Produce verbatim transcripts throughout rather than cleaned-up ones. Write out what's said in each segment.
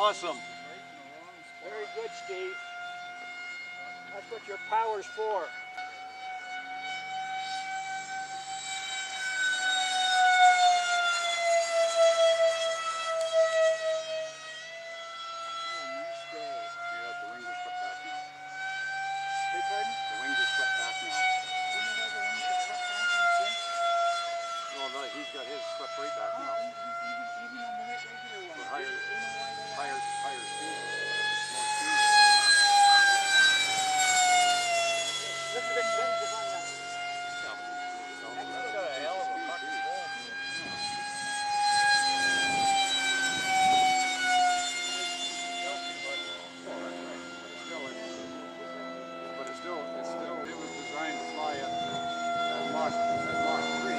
Awesome. Very good, Steve. That's what your power's for. He's got his swept right back now. Even, even on the regular one. Higher, higher, higher speed. More speed. Look at the lenses on that. That's got a hell of a fucking roll. But it's still, it's still, it was designed to fly at, at Mach, at Mach three.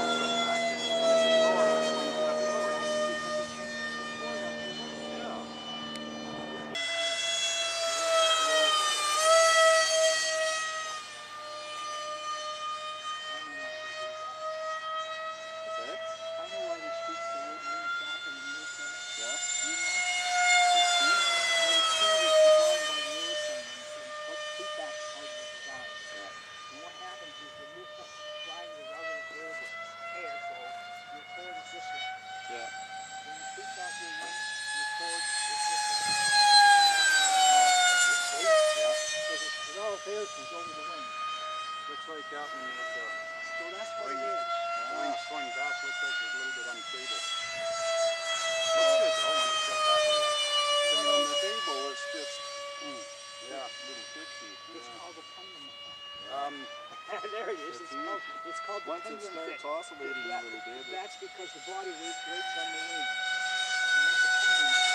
Looks like out in the so that's what wing, it is. The wing swung back, looks like it's a little bit unstable. Looks good though when it's got back like that. It's not unstable, it's just mm, yeah, a little twitchy. It's yeah. called a pendulum. Um, there it is. It's called, it's called the Once it pendulum starts thing. oscillating that, a little bit. That's because the body weight waits on the wing. And that's a pendulum thing.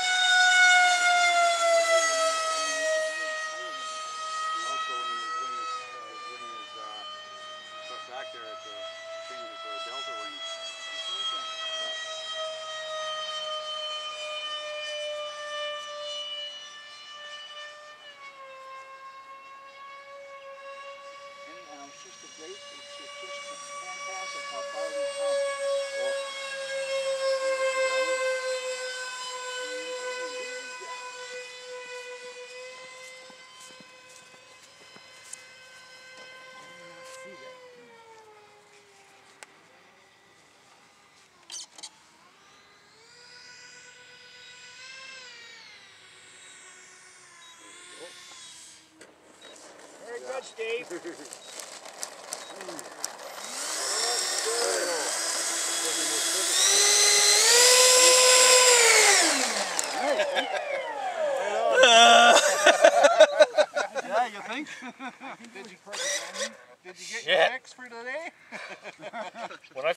also when his wing is, uh, his wing is uh, put back there, it uh, changes to a delta wing. Anyhow, it's just a great, it's just fantastic how far we've come. Well, Very good, Steve. yeah, you think? Did you, did you get Shit. your fix for today? When I